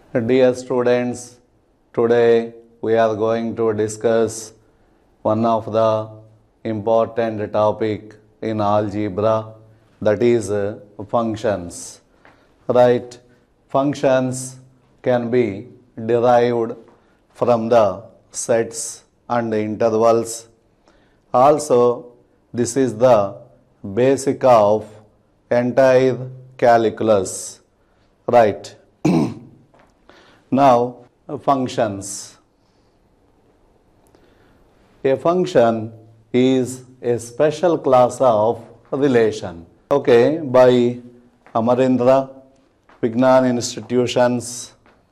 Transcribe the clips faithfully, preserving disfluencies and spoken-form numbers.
Dear students, today we are going to discuss one of the important topic in algebra, that is uh, functions. Right? Functions can be derived from the sets and intervals. Also, this is the basic of entire calculus. Right? Now, functions. A function is a special class of relation. Okay, by Amarendra, Vignan Institutions.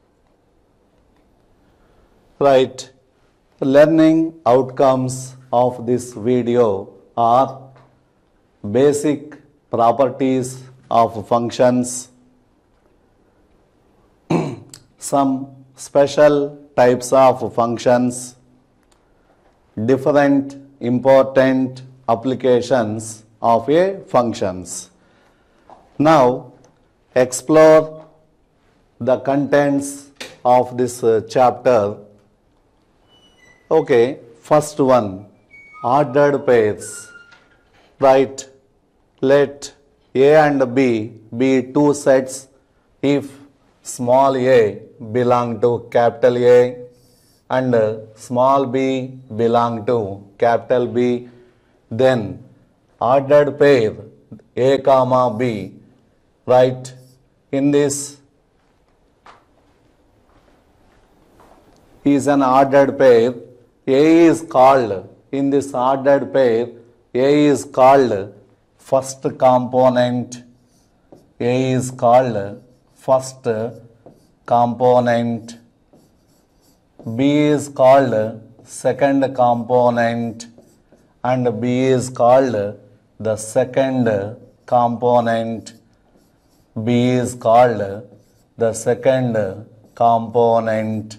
Right. Learning outcomes of this video are basic properties of functions, some special types of functions, different important applications of a functions. Now, explore the contents of this uh, chapter. Okay, first one, ordered pairs. Right, let A and B be two sets if small a belong to capital A and small b belong to capital B, then ordered pair A comma B. Right, in this is an ordered pair. A is called, in this ordered pair, A is called first component. A is called first component. B is called second component and B is called the second component. B is called the second component.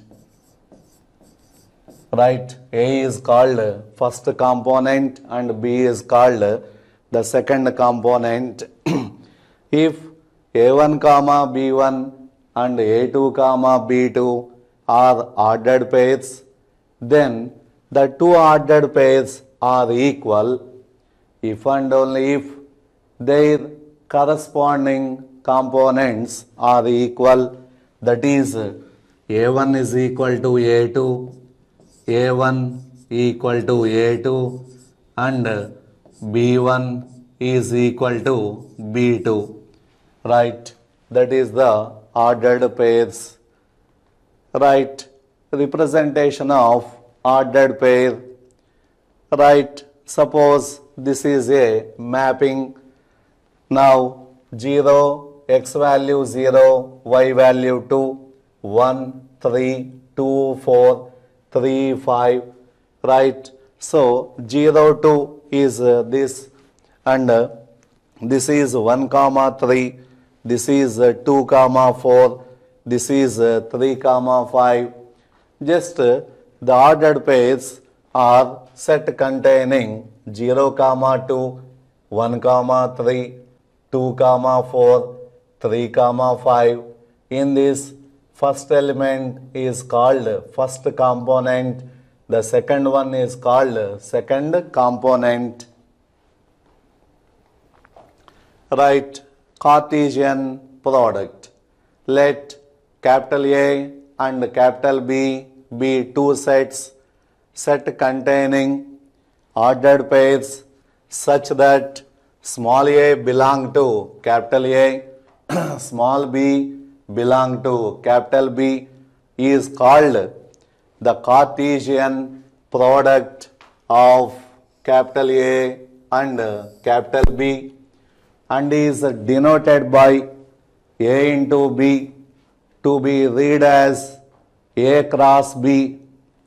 Right, A is called first component and B is called the second component. If A one comma B one and A two comma B two are ordered pairs, then the two ordered pairs are equal if and only if their corresponding components are equal. That is, A one is equal to A two, A one equal to A two and B one is equal to B two. Right, that is the ordered pairs. Right, representation of ordered pair. Right, suppose this is a mapping. Now zero, x value zero, y value two, one, three, two, four, three, five. Right, so zero, two is uh, this and uh, this is one comma three, this is uh, two comma four, this is uh, three comma five. Just uh, the ordered pairs are set containing zero comma two, one comma three, two comma four, three comma five. In this, first element is called first component, the second one is called second component. Right, Cartesian product. Let capital A and capital B be two sets, set containing ordered pairs such that small a belong to capital A, small b belong to capital B, is called the Cartesian product of capital A and capital B and is denoted by A into B to be read as A cross B.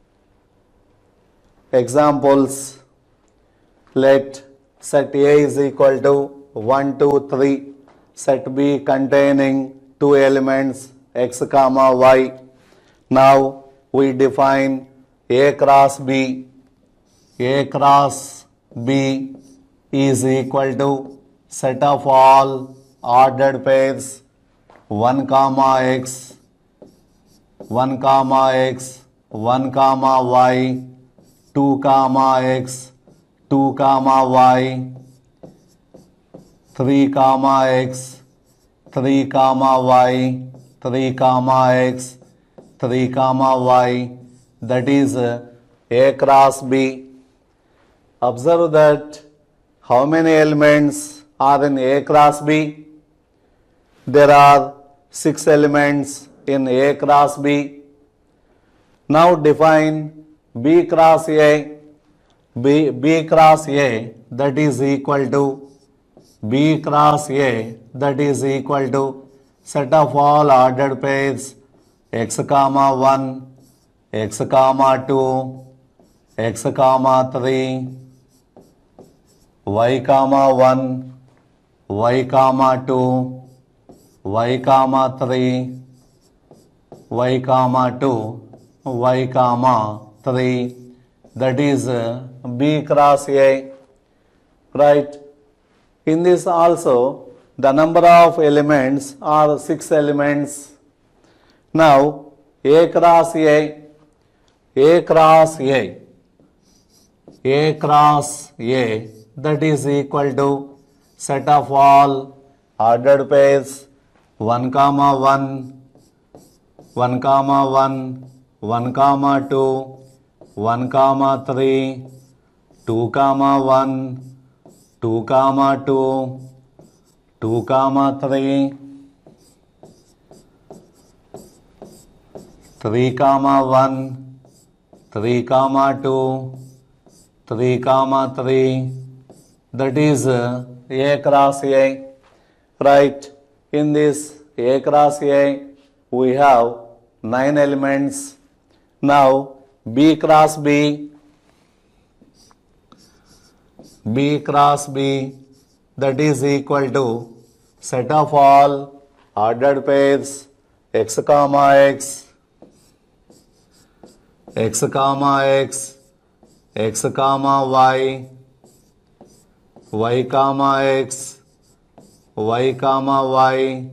Examples, let set A is equal to one, two, three, set B containing two elements x comma y. Now we define A cross B. A cross B is equal to set of all ordered pairs one comma x one comma x, one comma y, two comma x, two comma y, three comma x, three comma y, three comma x, three comma y, that is uh, A cross B. Observe that how many elements are in A cross B? There are six elements in A cross B. Now define B cross A. B, B cross A, that is equal to B cross A, that is equal to set of all ordered pairs x comma one, x comma two, x comma three, y comma one, y comma two, y comma three, y comma two, y comma three, that is uh, B cross A, right? In this also the number of elements are six elements. Now A cross A, A cross A, A cross A, that is equal to set of all ordered pairs one comma one, one comma one, one comma two, one comma three, two comma one, two comma two, two comma three, three comma one, three comma two, three comma three, that is uh, A cross A, right? In this A cross A we have nine elements. Now B cross B, B cross B, that is equal to set of all ordered pairs x comma x, x comma x, x comma y, y comma x, y comma y.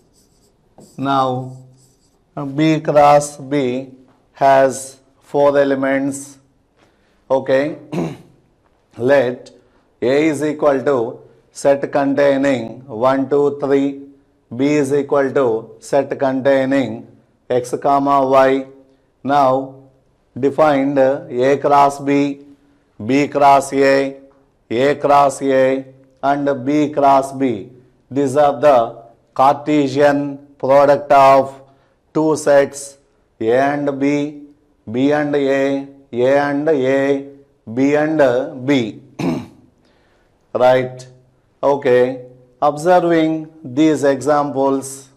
Now B cross B has four elements. Okay. Let A is equal to set containing one, two, three. B is equal to set containing x comma y. Now defined A cross B, B cross A, A cross A and B cross B. These are the Cartesian product of two sets A and B, B and A, A and A, B and B. Right? Okay. Observing these examples,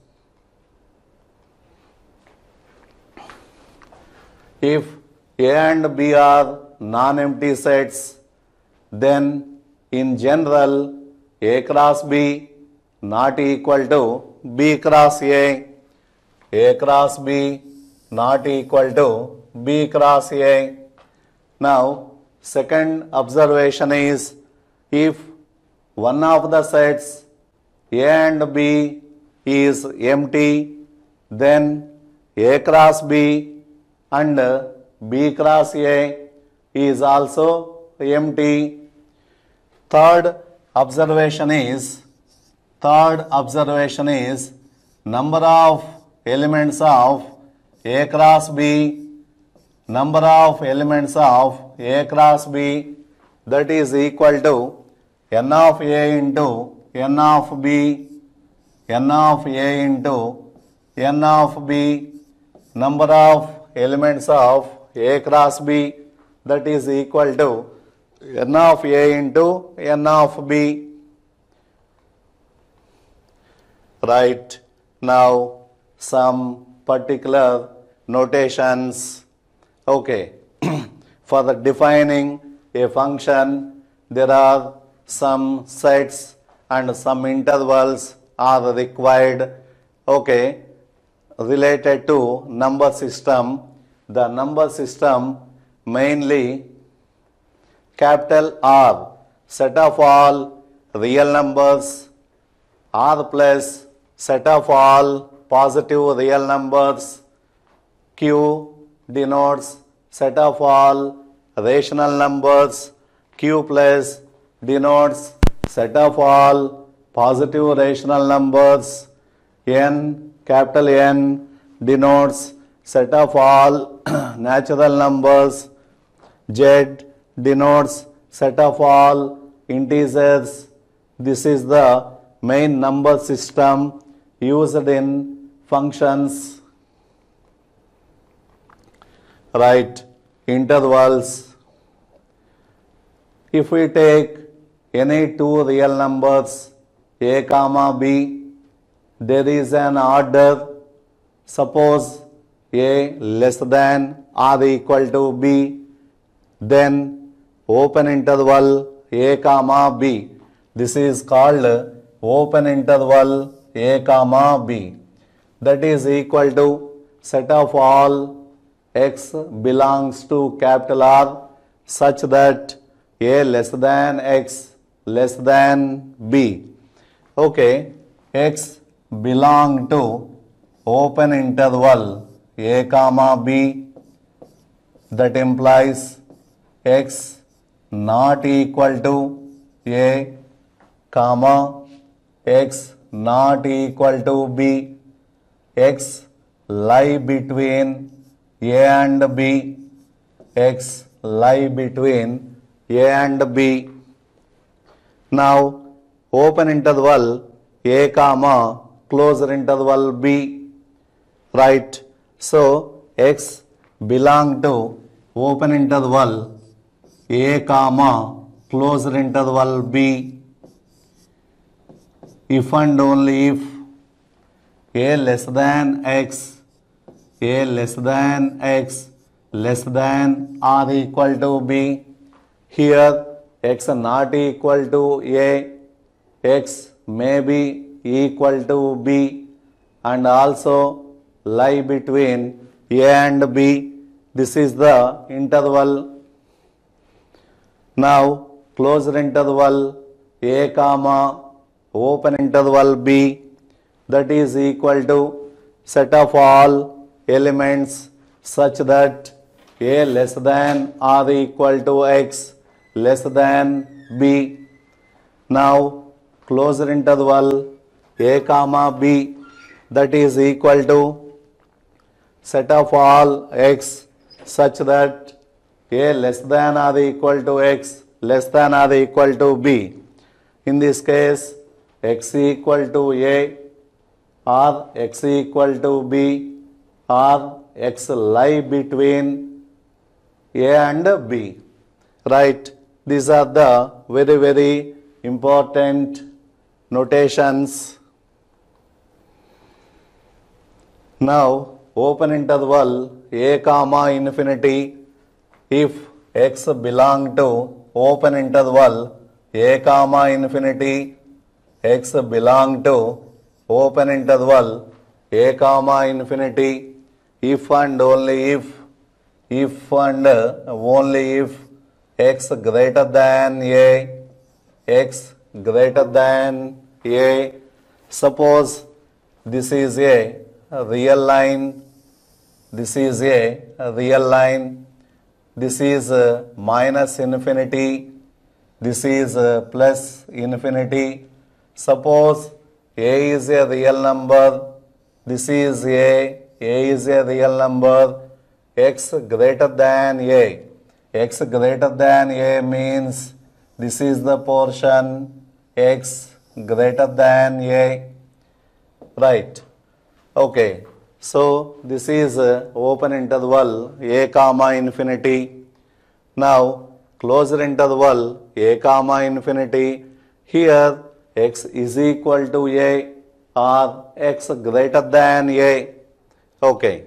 if A and B are non-empty sets, then in general A cross B not equal to B cross A, A cross B not equal to B cross A. Now second observation is, if one of the sets A and B is empty, then A cross B and B cross A is also empty. Third observation is, third observation is number of elements of A cross B, number of elements of A cross B, that is equal to n of A into n of B, n of A into n of B, number of elements of A cross B, that is equal to n of A into n of B. Right? Now some particular notations. Okay. For the defining a function, there are some sets and some intervals are required. Okay. Related to number system, the number system mainly capital R, set of all real numbers, R plus set of all positive real numbers, Q denotes set of all rational numbers. Q plus denotes set of all positive rational numbers. N, capital N, denotes set of all natural numbers. Z denotes set of all integers. This is the main number system used in functions. Right, intervals. If we take any two real numbers a comma b, there is an order. Suppose a less than or equal to b, then open interval a comma b. This is called open interval a comma b. That is equal to set of all x belongs to capital R such that a less than x less than b. Okay, x belong to open interval a comma b. That implies x not equal to a comma x not equal to b. X lie between a and b. X lie between a and b. Now open interval a comma closed interval b. Right. So x belong to open interval a comma closed interval b. If and only if a less than x, a less than x less than or equal to b. Here x not equal to a, x may be equal to b and also lie between a and b. This is the interval. Now closed interval a comma open interval b, that is equal to set of all elements such that a less than or equal to x less than b. Now closed interval a comma b, that is equal to set of all x such that a less than or equal to x less than or equal to b. In this case x equal to a or x equal to b or x lie between a and b. Right. These are the very very important notations. Now open interval a comma infinity. If x belong to open interval a comma infinity, x belong to open interval a comma infinity if and only if, if and only if x greater than a, x greater than a. Suppose this is a real line, this is a real line, this is minus infinity, this is plus infinity. Suppose a is a real number, this is a, a is a real number, x greater than a. X greater than a means this is the portion x greater than a. Right. Okay. So this is open interval a comma infinity. Now closed interval a comma infinity. Here x is equal to a or x greater than a. Okay.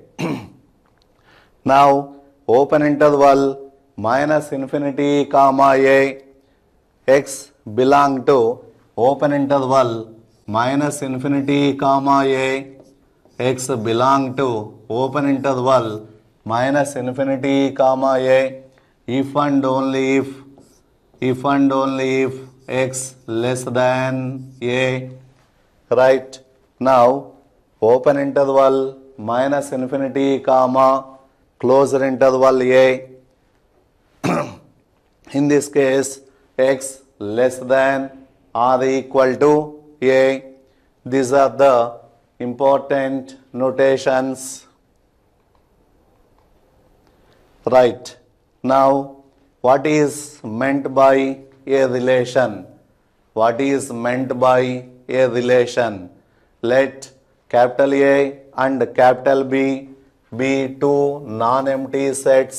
Now open interval minus infinity comma a, x belong to open interval minus infinity comma a, x belong to open interval minus infinity comma a if and only if, if and only if x less than a. Right. Now open interval minus infinity comma closed interval a. In this case, x less than or equal to a. These are the important notations. Right. Now, what is meant by a relation? What is meant by a relation? Let capital A and capital B be two non-empty sets.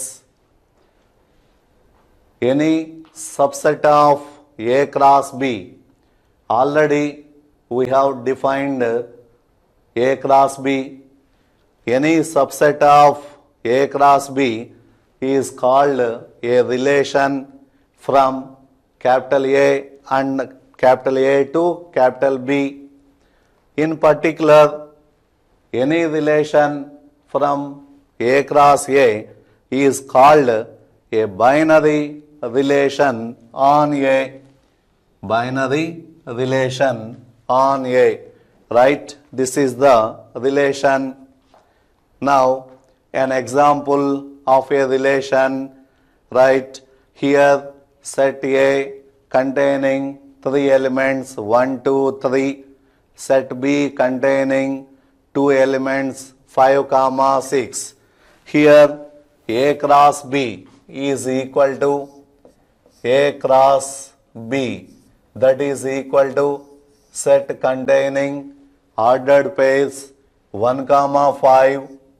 Any subset of A cross B. Already we have defined A cross B. Any subset of A cross B is called a relation from capital A and capital A to capital B. In particular, any relation from A cross A is called a binary relation on A. Binary relation on A. Right? This is the relation. Now, an example of a relation, right? Here, set A containing three elements, one, two, three. Set B containing two elements, five, comma, six. Here, A cross B is equal to A cross B. That is equal to set containing ordered pairs one, comma, five.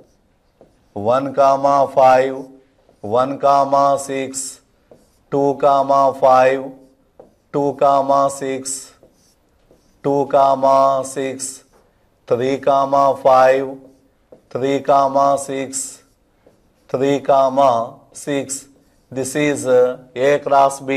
one comma five, one comma six, two comma five, two comma six, two comma six, three comma five, three comma six, three comma six. This is uh, A cross B.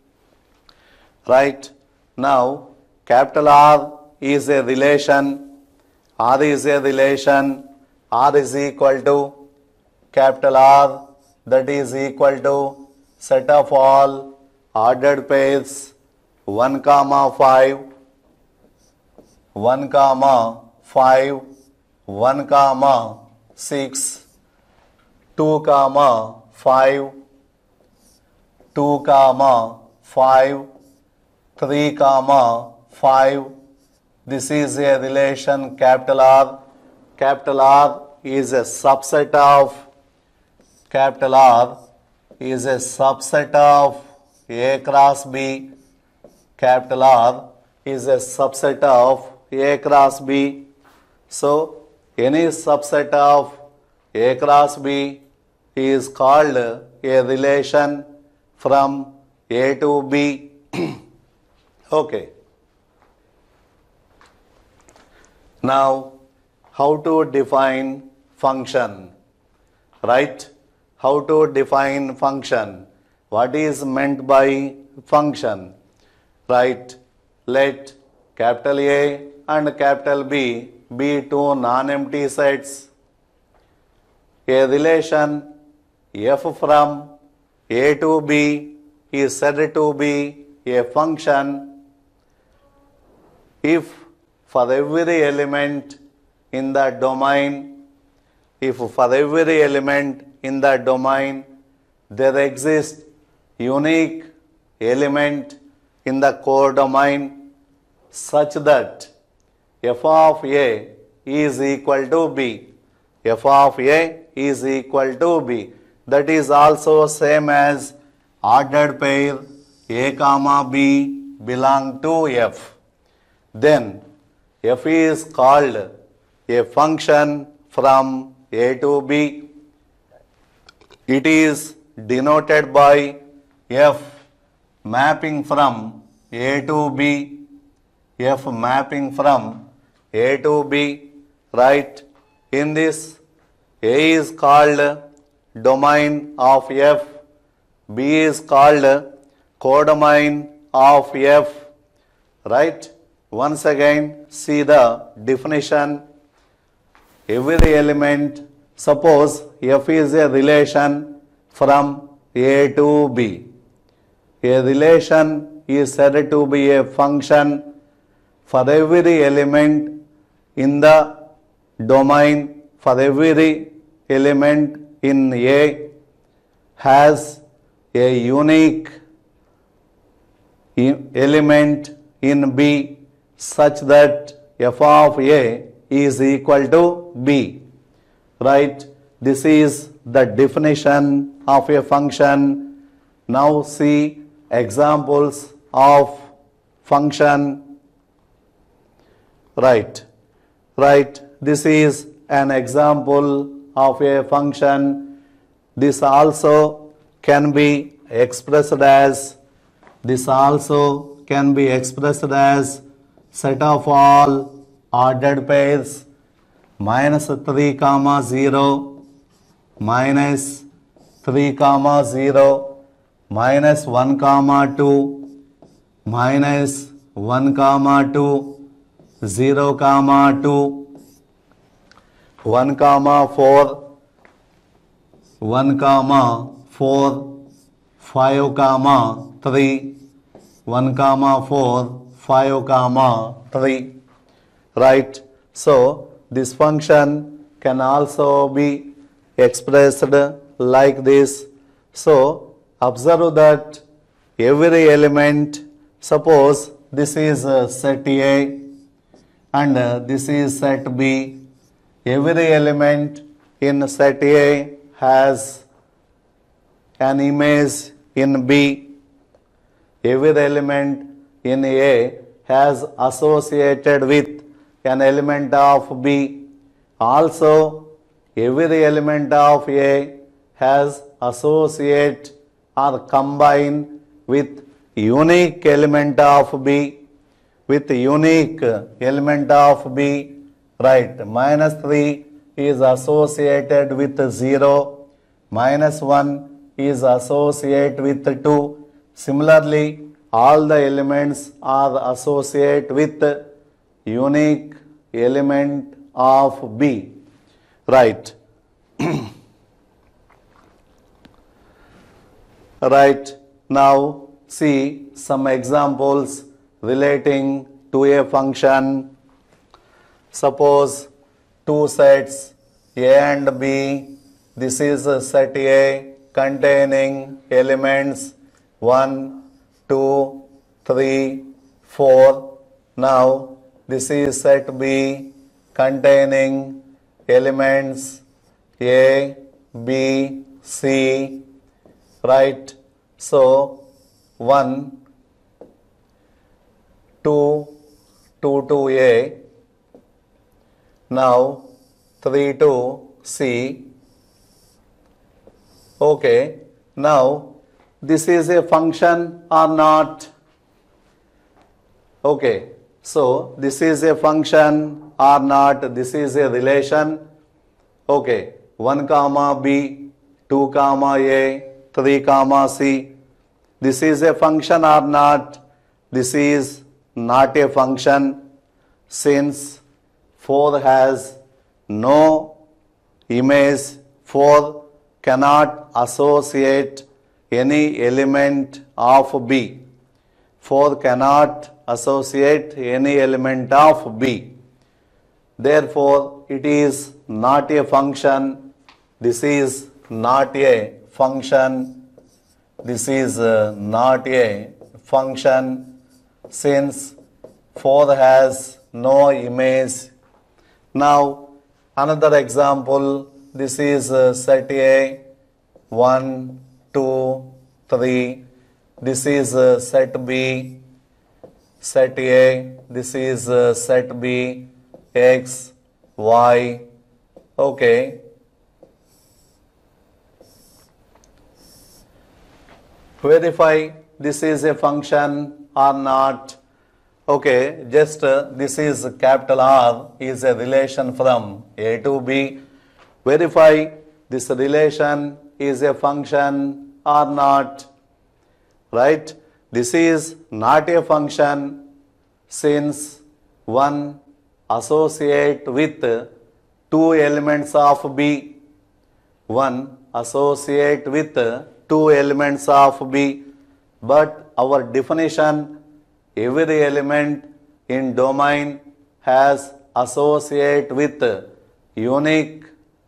Right? Now, capital R is a relation. R is a relation. R is equal to capital R, that is equal to set of all ordered pairs one comma five, one comma five, one comma six, two comma five, two comma five, three comma five. This is a relation capital R. Capital R is a subset of capital R is a subset of A cross B. Capital R is a subset of A cross B. So, any subset of A cross B is called a relation from A to B. Okay. Now, how to define function? Right? How to define function? What is meant by function? Right? Let capital A and capital B be two non-empty sets. A relation f from A to B is said to be a function if for every element in the domain, if for every element in the domain there exists unique element in the codomain such that f of A is equal to B. F of A is equal to B. That is also same as ordered pair A comma B belong to F. Then F is called a function from A to B. It is denoted by F mapping from A to B. F mapping from A to B. Right? In this, A is called domain of F. B is called codomain of F. Right? Once again, see the definition. Every element, suppose F is a relation from A to B. A relation is said to be a function for every element in the domain for every element in A has a unique element in B such that f of A is equal to B, right? This is the definition of a function. Now see examples of function, right? Right, this is an example of a function. This also can be expressed as, this also can be expressed as set of all ordered pairs minus three comma zero, minus three comma zero, minus one comma two, minus one comma two, zero comma two, one comma four, one comma four, five comma three, one comma four, five comma three, right? So this function can also be expressed like this. So observe that every element, suppose this is uh, set A and uh, this is set B. Every element in set A has an image in B. Every element in A has associated with an element of B. Also, every element of A has associate or combine with unique element of B. With unique element of B, right? Minus three is associated with zero, minus one is associated with two. Similarly, all the elements are associated with unique element of B, right? Right, now see some examples relating to a function. Suppose two sets A and B. This is a set A containing elements one, two, three, four. Now this is set B containing elements A, B, C, right? So one, two, two to A, now three to C. Okay, now this is a function or not? Okay, so this is a function or not? This is a relation. Okay, one comma B, two comma A, three comma C. This is a function or not? This is not a function, since four has no image. four cannot associate any element of B. four cannot associate any element of B. Therefore, it is not a function. This is not a function. This is uh, not a function, since four has no image. Now another example, this is uh, set A, one, two, three. This is uh, set B, set A. This is uh, set B, X, Y. Okay. Verify this is a function or not. Okay, just uh, this is capital R is a relation from A to B. Verify this relation is a function or not, right? This is not a function, since one associate with two elements of B. One associate with two elements of B, but our definition, every element in domain has associate with unique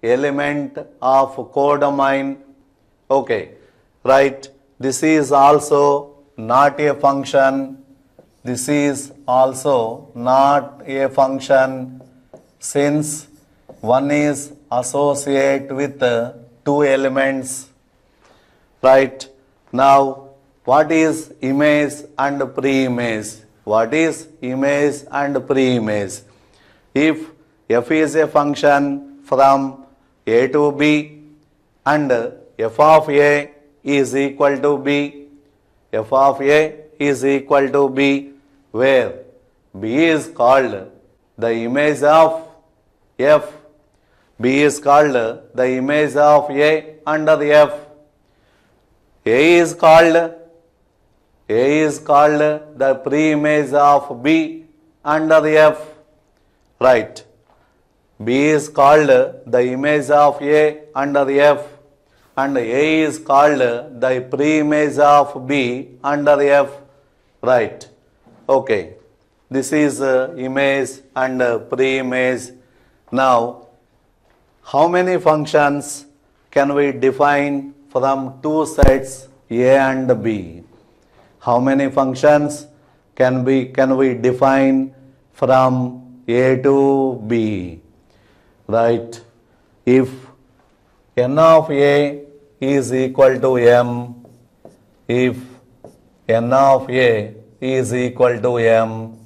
element of codomain. Okay, right. This is also not a function. This is also not a function since one is associated with two elements. Right. Now, what is image and pre-image? What is image and pre-image? If f is a function from a to b and f of a is equal to b, f of a is equal to b, where b is called the image of f, b is called the image of a under the f, a is called a is called the pre-image of b under the f. Right. B is called the image of A under the F and A is called the pre-image of B under the F. Right. Okay. This is uh, image and uh, pre-image. Now, how many functions can we define from two sets A and B? How many functions can we, can we define from A to B? Right. If n of A is equal to m, if n of A is equal to m,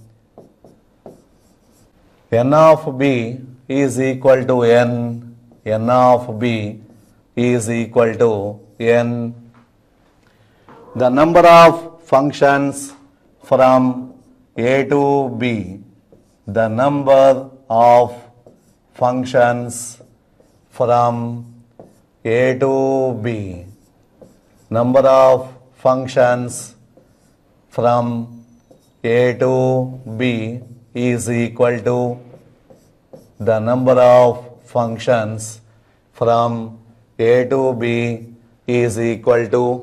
n of B is equal to n, n of B is equal to n, the number of functions from A to B, the number of functions from A to B, number of functions from A to B is equal to the number of functions from A to B is equal to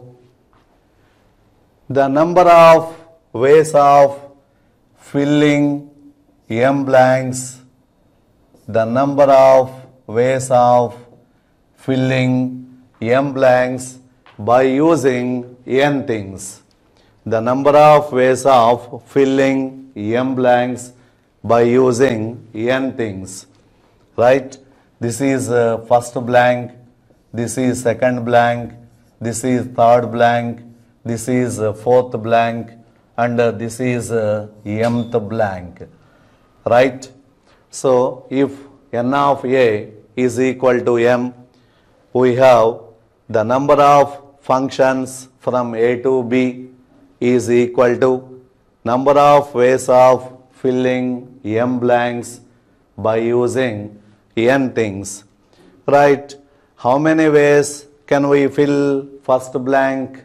the number of ways of filling m blanks, the number of ways of filling m blanks by using n things, the number of ways of filling m blanks by using n things. Right. This is uh, first blank, this is second blank, this is third blank, this is uh, fourth blank, and uh, this is uh, mth blank. Right. So, if n of A is equal to m, we have the number of functions from A to B is equal to number of ways of filling m blanks by using n things. Right. How many ways can we fill first blank?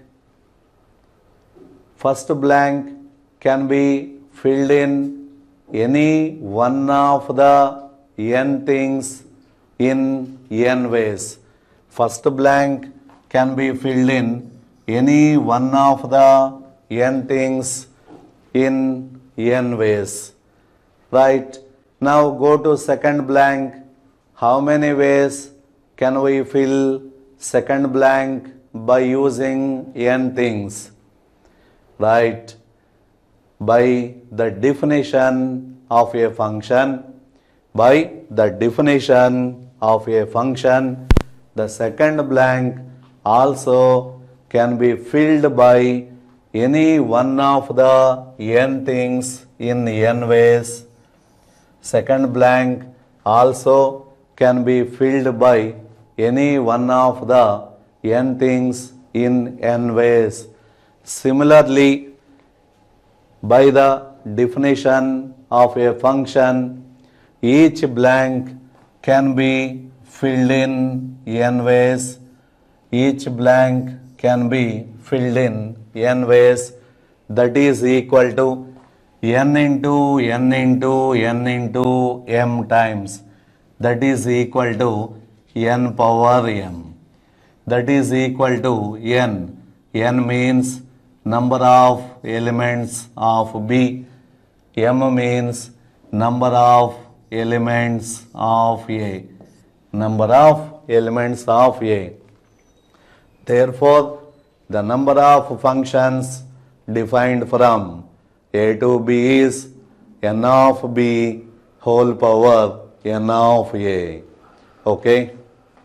First blank can be filled in any one of the n things in n ways. First blank can be filled in any one of the n things in n ways. Right. Now go to second blank. How many ways can we fill second blank by using n things? Right. By the definition of a function, by the definition of a function, the second blank also can be filled by any one of the n things in n ways. Second blank also can be filled by any one of the n things in n ways. Similarly, by the definition of a function, each blank can be filled in n ways. Each blank can be filled in n ways, that is equal to n into n into n into m times, that is equal to n power m, that is equal to n. N means number of elements of B, m means number of elements of A. number of elements of A. Therefore, the number of functions defined from A to B is n of B whole power n of A. Okay.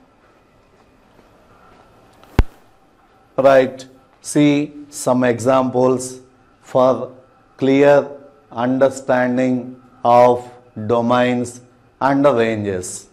Right. See some examples for clear understanding of domains and ranges.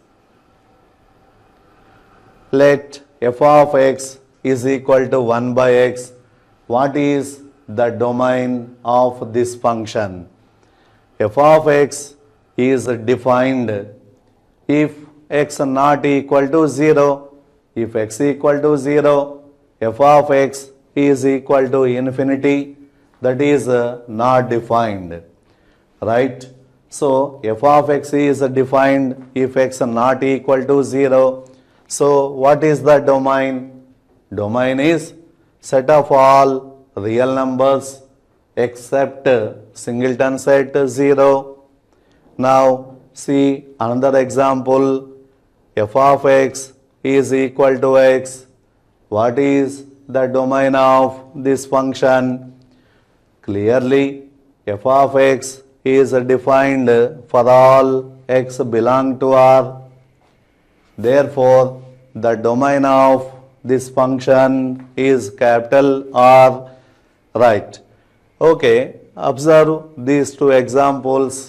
Let f of x is equal to one by x. What is the domain of this function? F of x is defined if x not equal to zero. If x equal to zero, f of x is equal to infinity. That is uh, not defined, right? So f of x is defined if x not equal to zero. So what is the domain? Domain is set of all real numbers except singleton set zero. Now see another example. F of x is equal to x. What is the domain of this function? Clearly, f of x is defined for all x belong to R. Therefore, the domain of this function is capital R. Right. Okay, observe these two examples.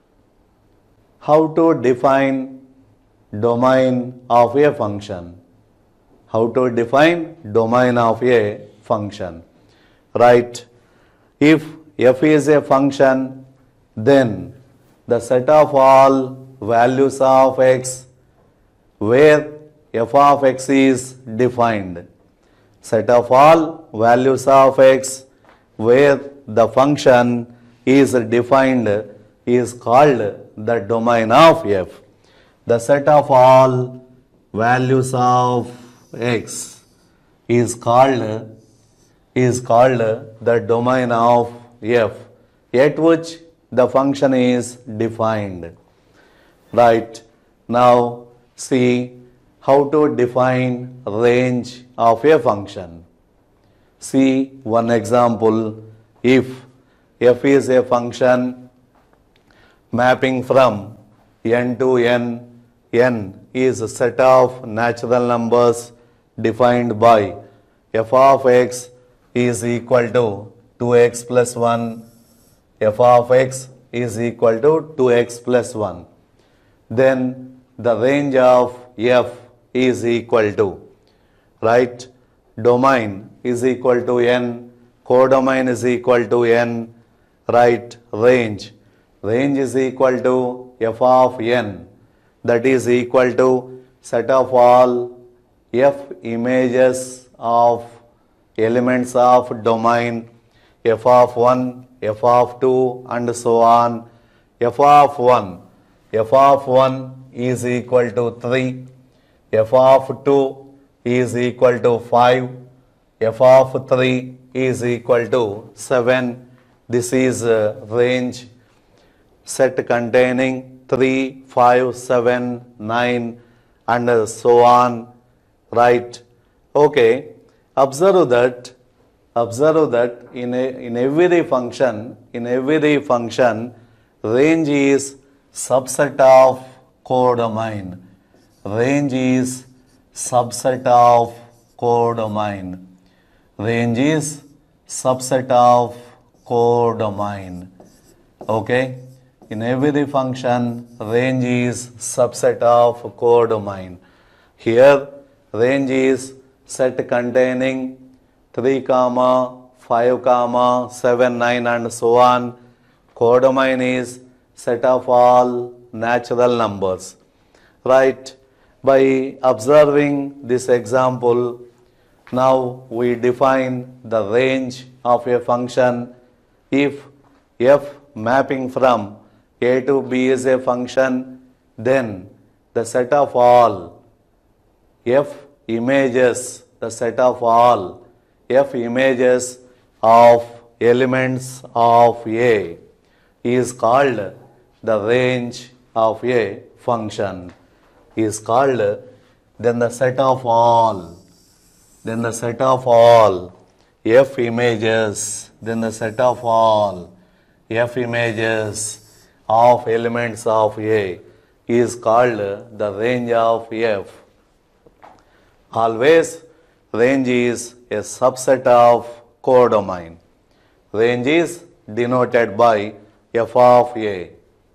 How to define domain of a function? How to define domain of a function? Right. If f is a function, then the set of all values of x where f of x is defined. Set of all values of x where the function is defined is called the domain of f. The set of all values of x is called is called the domain of f at which the function is defined. Right. Now see how to define range of a function. See one example. If f is a function mapping from n to n, n is a set of natural numbers defined by f of x is equal to two x plus one, f of x is equal to two x plus one. Then the range of f is equal to, right, domain is equal to n, codomain is equal to n, right, range. Range is equal to f of n, that is equal to set of all f images of elements of domain, f of one, f of two and so on. F of one, f of one is equal to three, f of two is equal to five, f of three is equal to seven. This is a range set containing three, five, seven, nine and so on, right? Okay. Observe that, observe that in, a, in every function, in every function, range is subset of codomain. Range is subset of codomain. Range is subset of codomain. Okay. In every function, range is subset of codomain. Here, range is set containing three comma five comma seven nine and so on. Codomain is set of all natural numbers, right? By observing this example, now we define the range of a function. If f mapping from a to b is a function, then the set of all f images, the set of all f images of elements of A is called the range of a function. is called then the set of all, then the set of all F images, then the set of all F images of elements of A is called the range of F. Always range is a subset of codomain. Range is denoted by F of A.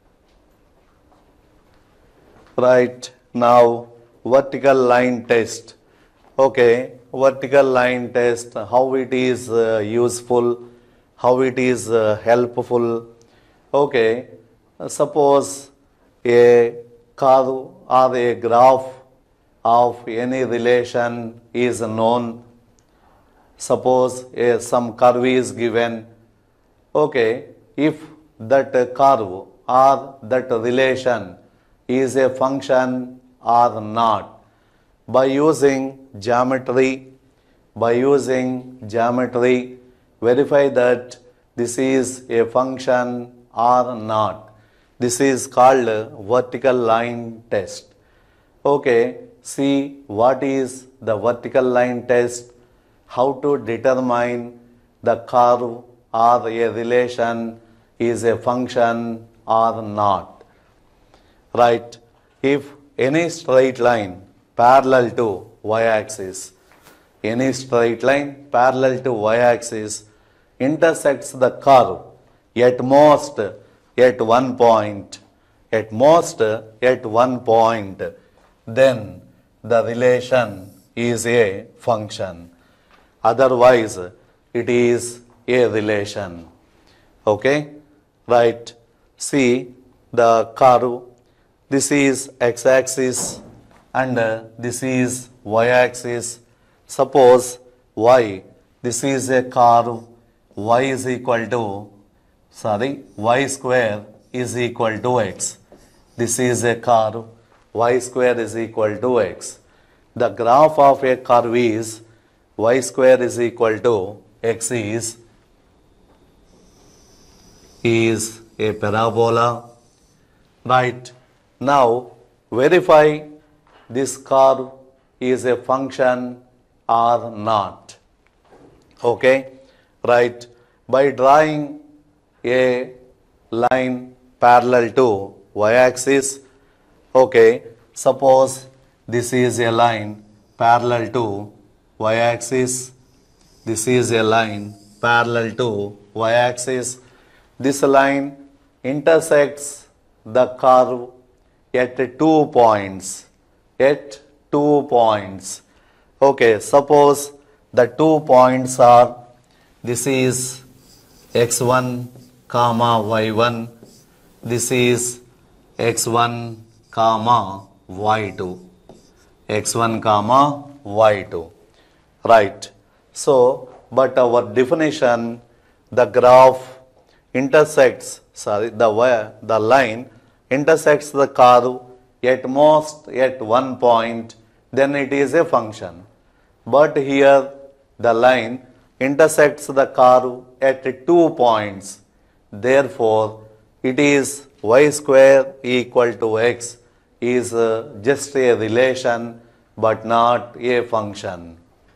Right, now vertical line test. Okay, vertical line test, how it is uh, useful, how it is uh, helpful. Okay, suppose a curve or a graph of any relation is known. Suppose a, some curve is given. Okay, if that curve or that relation is a function or not, by using geometry, by using geometry, verify that this is a function or not. This is called vertical line test. Okay, see what is the vertical line test, how to determine the curve or a relation is a function or not. Right, if any straight line parallel to y-axis, any straight line parallel to y-axis intersects the curve at most at one point, at most at one point, then the relation is a function. Otherwise, it is a relation. Okay, right. See the curve. This is x-axis and uh, this is y-axis. Suppose y, this is a curve, y is equal to, sorry, y square is equal to x. This is a curve, y square is equal to x. The graph of a curve is y square is equal to x is, is a parabola. Right. Now verify this curve is a function or not. Okay, right. By drawing a line parallel to y-axis, okay, suppose this is a line parallel to y-axis, this is a line parallel to y-axis. This line intersects the curve at two points, at two points. Okay, suppose the two points are, this is x one comma y one, this is x one comma y two, x one comma y two. Right. So, but our definition, the graph intersects, sorry, the, the line intersects the curve at most at one point, then it is a function. But here the line intersects the curve at two points. Therefore, it is y square equal to x is uh, just a relation but not a function.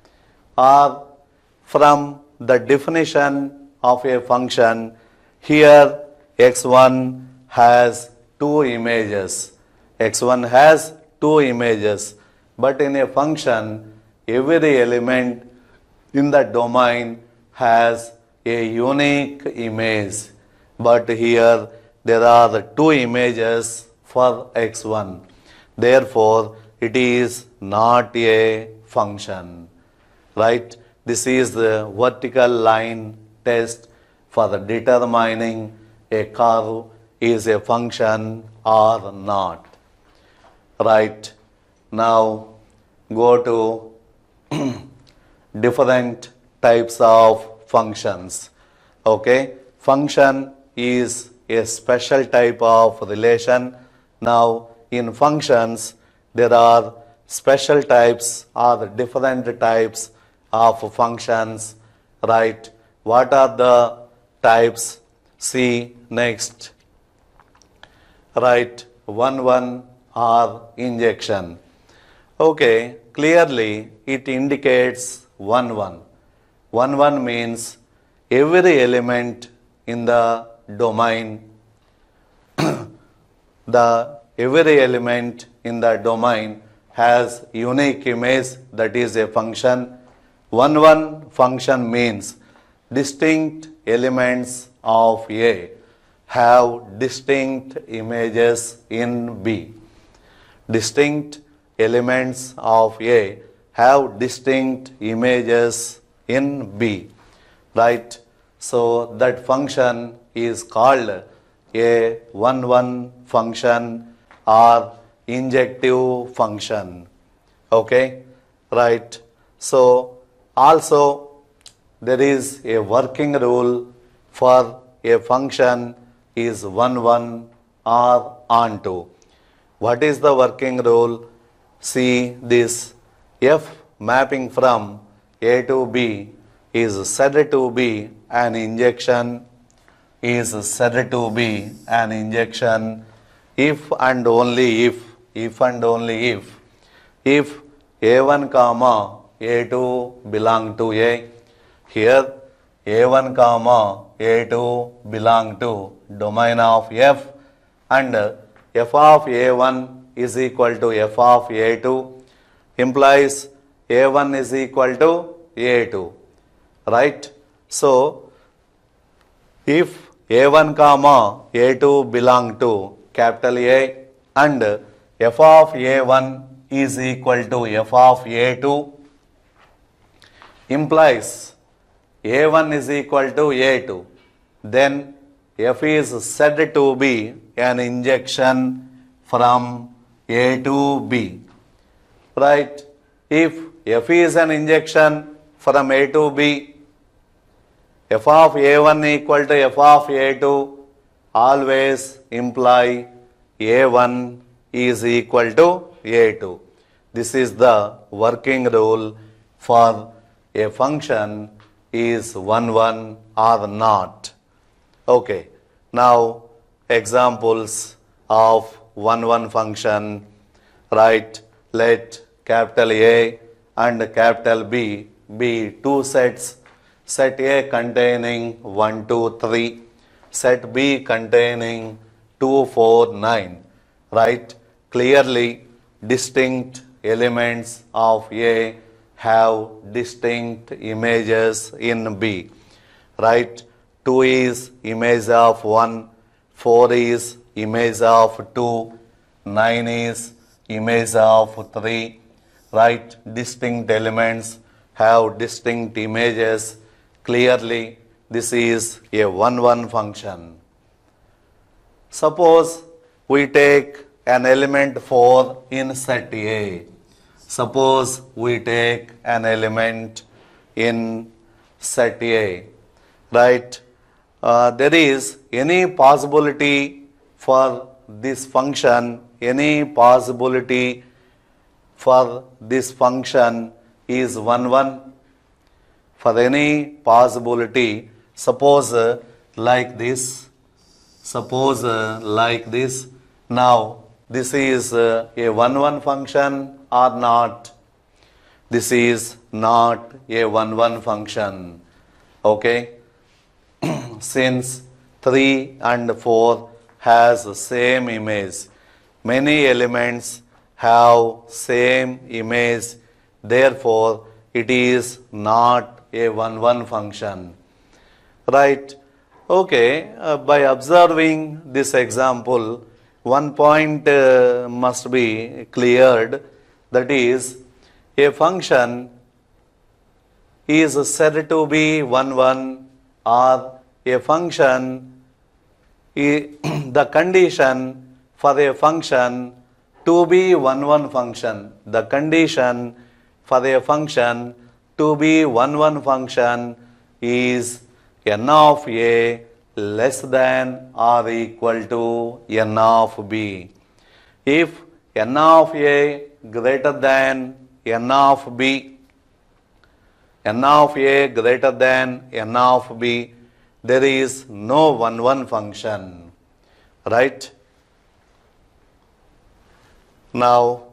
Or from the definition of a function, here x one has two images. x one has two images, but in a function, every element in the domain has a unique image. But here there are two images for x one. Therefore, it is not a function. Right? This is the vertical line test for the determining a curve is a function or not. Right. Now go to different types of functions. Okay. Function is a special type of relation. Now in functions there are special types or different types of functions. Right. What are the types? See next. Right. One one or injection. Okay, clearly it indicates one one. one one means every element in the domain, the every element in the domain has unique image, that is a function. one one function means distinct elements of A have distinct images in B. Distinct elements of A have distinct images in B, right? So that function is called a one one function or injective function. Okay, right? So also there is a working rule for a function is one one or onto. What is the working rule? See this, f mapping from A to B is said to be an injection, is said to be an injection if and only if, if and only if, if A one comma A two belong to A. Here A one comma A two belong to domain of F, and f of A one is equal to f of A two, implies A one is equal to A two, right? So if A one comma A two belong to capital A and f of A one is equal to f of A two, implies A one is equal to A two, then f is said to be an injection from A to B, right? If f is an injection from A to B, f of A one equal to f of A two always imply A one is equal to A two. This is the working rule for a function is one one or not. Okay, now examples of one one function, right? Let capital A and capital B be two sets, set A containing one, two, three, set B containing two, four, nine, right? Clearly distinct elements of A have distinct images in B, right? two is image of one, four is image of two, nine is image of three, right? Distinct elements have distinct images. Clearly this is a one one function. Suppose we take an element four in set A. Suppose we take an element in set A, right? Uh, there is any possibility for this function, any possibility for this function is one one. For any possibility, suppose uh, like this, suppose uh, like this. Now this is uh, a one one function or not? This is not a one one function. Okay, since three and four has same image, many elements have same image, therefore it is not a one one function, right? Okay, uh, by observing this example, one point uh, must be cleared, that is, a function is said to be one one, or a function, the condition for a function to be one one function, the condition for a function to be one one function is n of A less than or equal to n of B. If n of A greater than n of B, n of A greater than n of B, there is no one one function, right? Now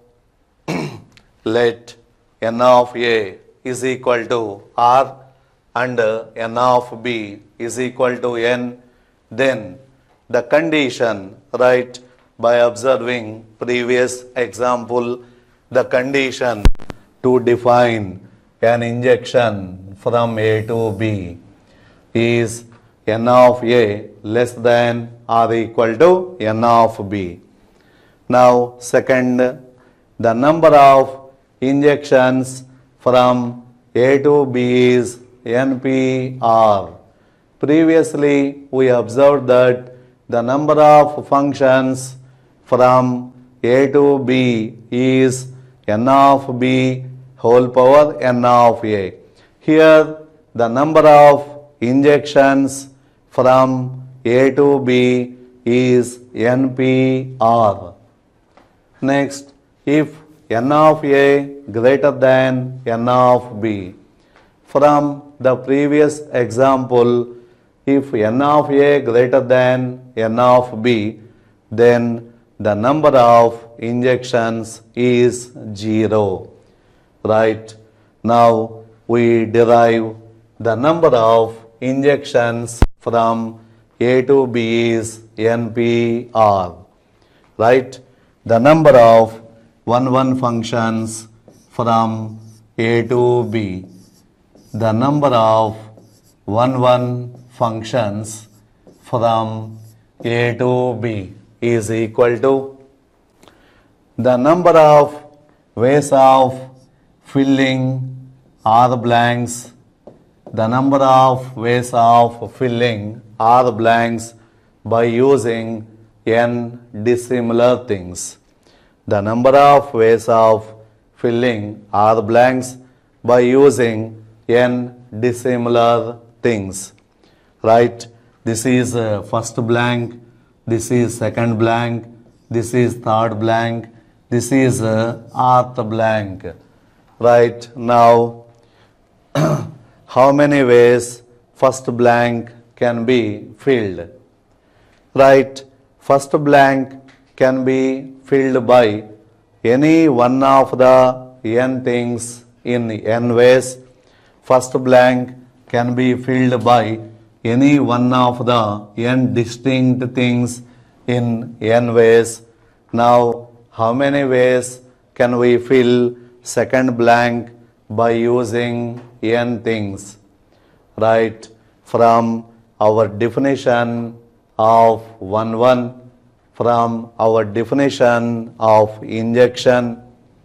let n of A is equal to R and n of B is equal to N, then the condition, right, by observing previous example, the condition to define an injection from A to B is n of A less than or equal to n of B. Now second, the number of injections from A to B is N P R. Previously we observed that the number of functions from A to B is n of B whole power n of A. Here the number of injections from A to B is N P R. Next, if n of A greater than n of B, from the previous example, if n of A greater than n of B, then the number of injections is zero. Right? Now we derive the number of injections from A to B is N P R. Right? The number of one one functions from A to B. The number of one one functions from A to B is equal to the number of ways of filling R blanks, the number of ways of filling R blanks by using n dissimilar things. The number of ways of filling R blanks by using n dissimilar things. Right? This is uh, first blank, this is second blank, this is third blank, this is uh, fourth blank. Right? Now, how many ways first blank can be filled? Right? First blank can be filled by any one of the n things in n ways. First blank can be filled by any one of the n distinct things in n ways. Now, how many ways can we fill second blank by using n things? Right? From our definition of one one, from our definition of injection,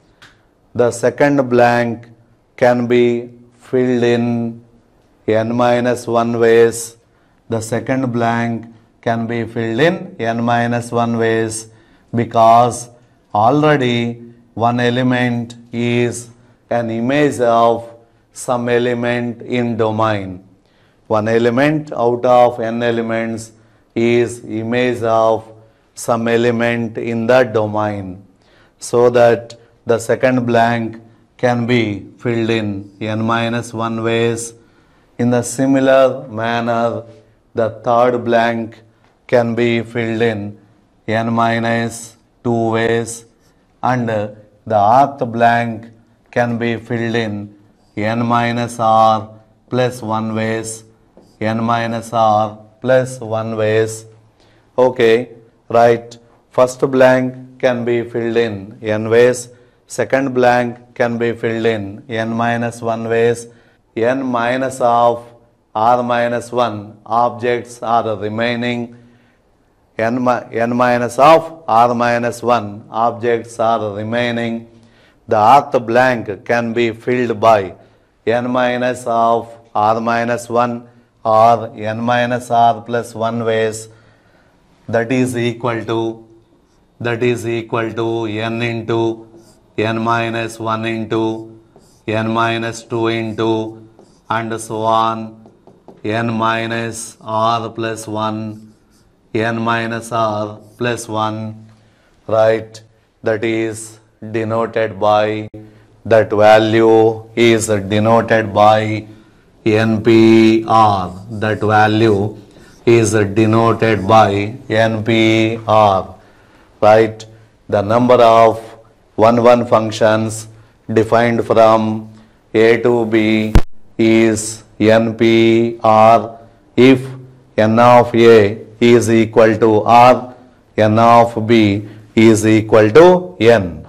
the second blank can be filled in n minus one ways. The second blank can be filled in n minus one ways because already one element is an image of some element in domain. One element out of n elements is image of some element in the domain, so that the second blank can be filled in n minus one ways. In the similar manner, the third blank can be filled in n minus two ways, and the fourth blank can be filled in n minus r plus one ways, n minus r plus one ways. Okay, right. First blank can be filled in n ways. Second blank can be filled in n minus one ways. N minus of r minus one objects are remaining. N, n minus of r minus one objects are remaining. The fourth blank can be filled by n minus of r minus one or n minus r plus one ways. That is equal to that is equal to n into n minus one into n minus two into and so on, n minus r plus one, n minus r plus one, right? That is denoted by, that value is denoted by N P R. That value is denoted by N P R, right? The number of one one functions defined from A to B is N P R if N of A is equal to R, N of B is equal to N.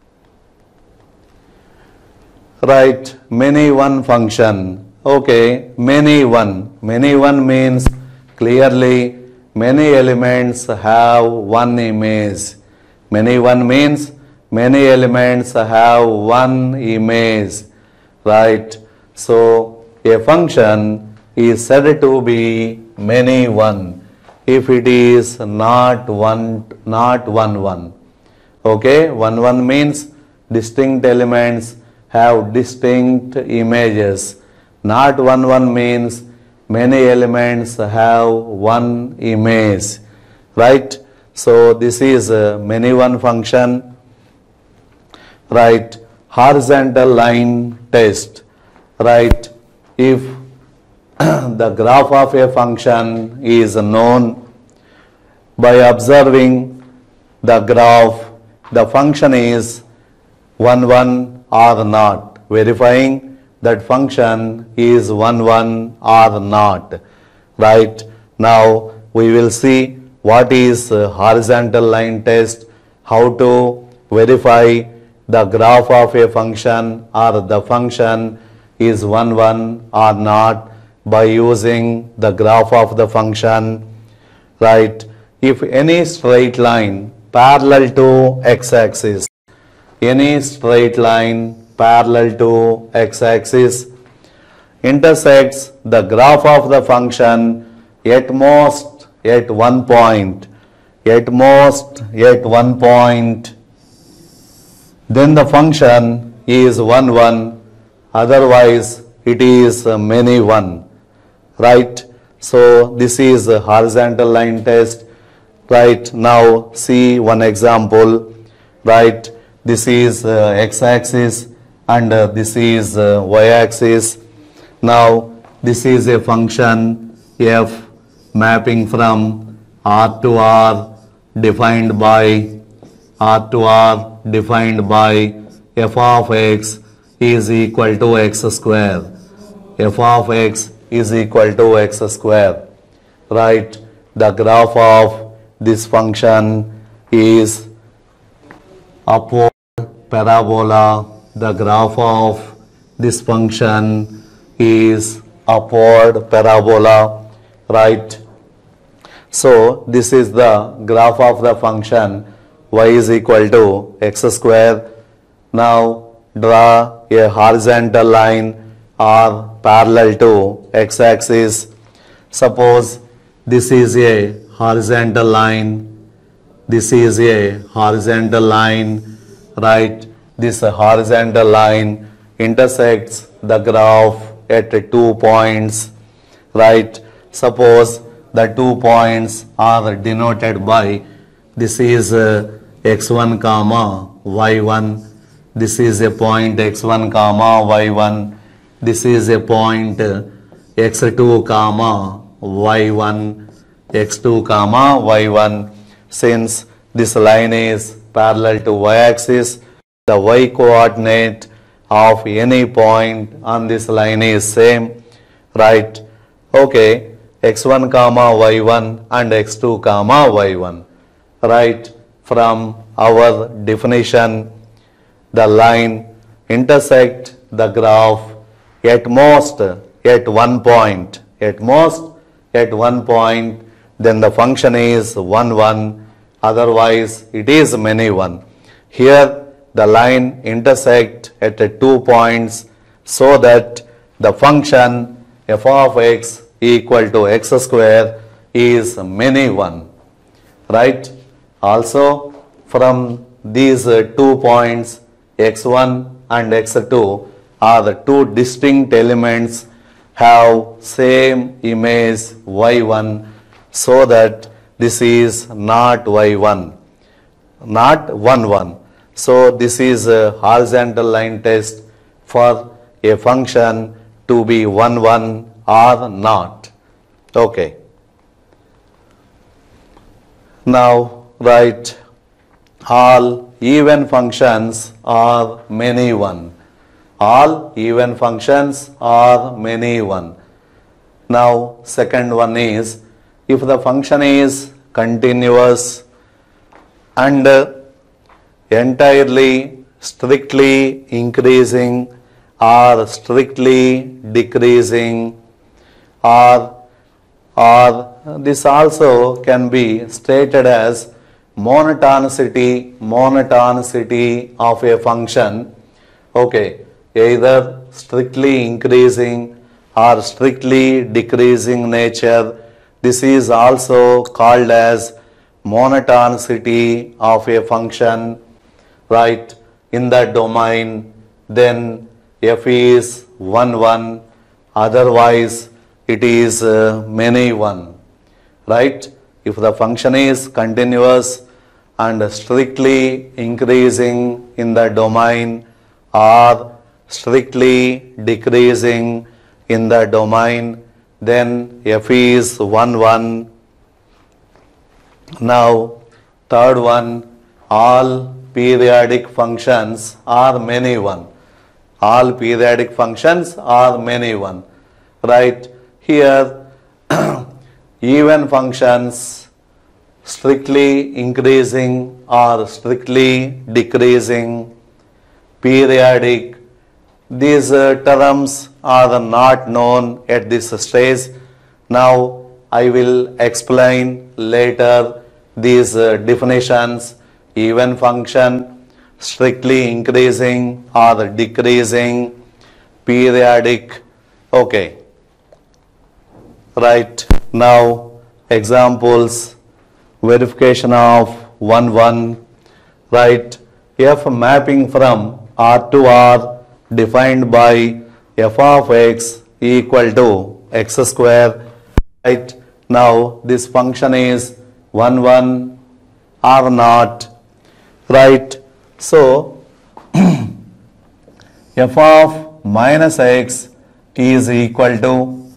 Write many one function. Okay, many one. Many one means clearly many elements have one image. Many one means many elements have one image. Right? So a function is said to be many one if it is not one, not one one. Okay, one one means distinct elements have distinct images. Not one one means many elements have one image. Right? So this is a many one function. Right? Horizontal line test. Right? If the graph of a function is known by observing the graph, the function is one one or not, verifying that function is one one or not. Right? Now we will see what is horizontal line test, how to verify the graph of a function or the function is one one or not by using the graph of the function. Right? If any straight line parallel to x-axis, any straight line parallel to x-axis intersects the graph of the function at most at one point, at most at one point, then the function is one one, otherwise it is many one. Right? So this is a horizontal line test. Right? Now see one example. Right? This is uh, x-axis and uh, this is uh, y-axis. Now this is a function f mapping from R to R defined by R to R defined by f of x is equal to x square. F of x is equal to x square. Right? The graph of this function is upward parabola. The graph of this function is upward parabola. Right? So this is the graph of the function y is equal to x square. Now draw a horizontal line or parallel to x-axis. Suppose this is a horizontal line, this is a horizontal line. Right? This horizontal line intersects the graph at two points. Right? Suppose the two points are denoted by, this is uh, x one comma y one, this is a point x one comma y one, this is a point uh, x two comma y one, x two comma y one. Since this line is parallel to y-axis, the y coordinate of any point on this line is same. Right? Okay, x one comma y one and x two comma y one. Right? From our definition, the line intersect the graph at most at one point, at most at one point, then the function is one one, otherwise it is many one. Here the line intersect at two points so that the function f of x equal to x square is many one. Right? Also from these uh, two points x one and x two are the two distinct elements have same image y one, so that this is not y one, not one one. So this is a horizontal line test for a function to be one one or not. Okay. Now write all even functions are many one. All even functions are many one. Now second one is, if the function is continuous and entirely strictly increasing or strictly decreasing, or or this also can be stated as monotonicity monotonicity of a function. Okay, either strictly increasing or strictly decreasing nature, this is also called as monotonicity of a function, right, in the domain. Then f is one one, otherwise it is uh, many one, right? If the function is continuous and strictly increasing in the domain or strictly decreasing in the domain, then f is one one. Now third one, all periodic functions are many one. All periodic functions are many one, right? Here even functions strictly increasing or strictly decreasing, periodic, these uh, terms are not known at this stage. Now I will explain later these uh, definitions. Even function, strictly increasing or decreasing, periodic. Okay, right. Now examples, verification of one one, right? F mapping from R to R defined by f of x equal to x square, right? Now this function is one one or not, right? So f of minus x is equal to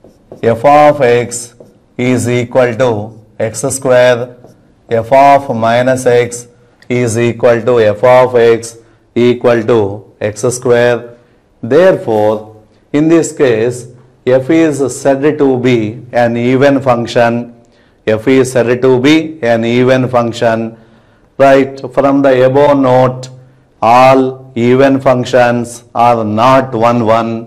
f of x is equal to x square, f of minus x is equal to f of x equal to x square. Therefore, in this case, f is said to be an even function. F is said to be an even function, right? From the above note, all even functions are not one one.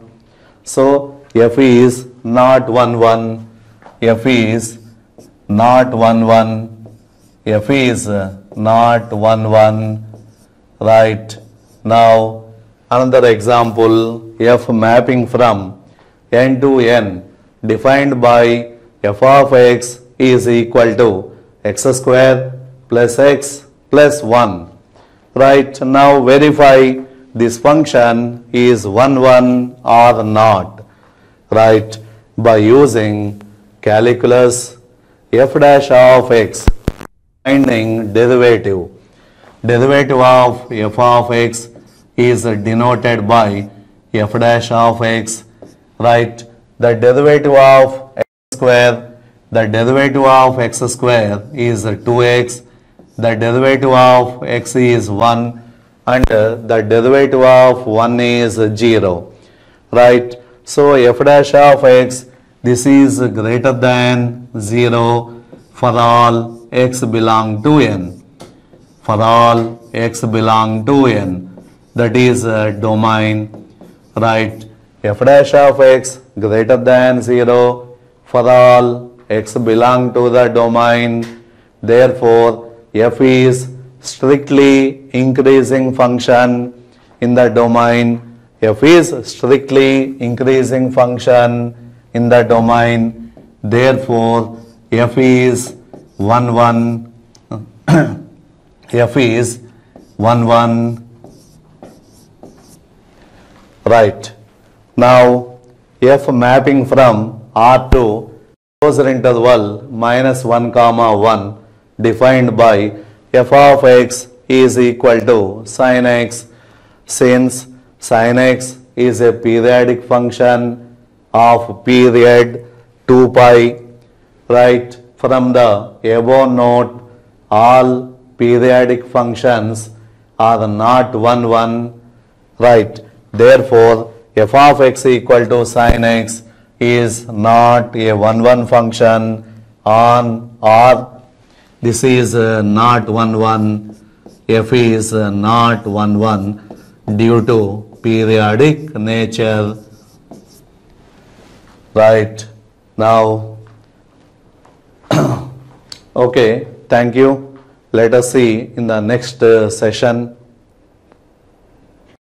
So f is not one one. F is not one one. F is not one one, right? Now another example, f mapping from n to n defined by f of x is equal to x square plus x plus one, right? Now verify this function is one one or not, right? By using calculus, f dash of x, finding derivative. Derivative of f of x is denoted by f dash of x, right? The derivative of x square, the derivative of x square is two x, the derivative of x is one, and the derivative of one is zero, right? So f dash of x, this is greater than zero for all x belong to n. For all x belong to n, that is a domain, right? F dash of x greater than zero for all x belong to the domain. Therefore, f is strictly increasing function in the domain. F is strictly increasing function in the domain. Therefore, f is one one. F is one one, right? Now f mapping from R to closed interval minus one comma one defined by f of x is equal to sin x, since sin x is a periodic function of period two pi, right? From the above note, all periodic functions are not one one, right? Therefore, f of x equal to sin x is not a one one function on, or this is uh, not one one, f is uh, not one one due to periodic nature, right? Now, okay, thank you. Let us see in the next uh, session